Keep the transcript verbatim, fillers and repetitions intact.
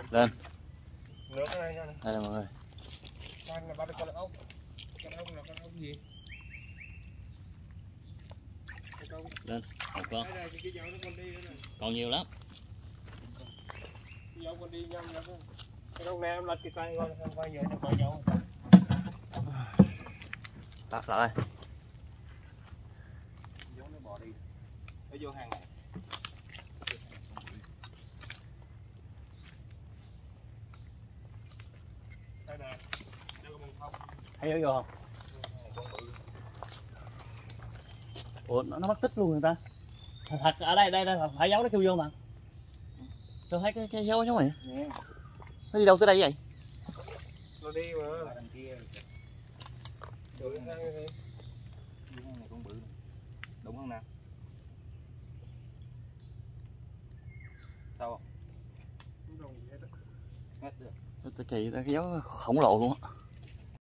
Lên. Nước ở đây nè. Đây là mọi người. Con là ba con ốc. Con ốc là con ốc gì? Lên một con. Còn nhiều lắm. Dấu con đi nhanh lắm. Cái con này em lật cái tay coi em quay vậy nó coi dấu. Đặt lại đây. Dấu nó bò đi. Nó vô hàng này. Đây nè. Đây có bông không? Thấy vô không? Ủa nó, nó mất tích luôn người ta. Thật ở đây đây, đây phải giấu nó kêu vô mà. Tôi thấy cái cái dấu giống này. Nè. Nó đi đâu tới đây vậy? Nó đi mà. Đằng kia. Đúng cái này con bự. Đúng không nào? Sao không? Không đồng gì hết á. Hết được. Tôi kỳ ta cái dấu khổng lồ luôn á.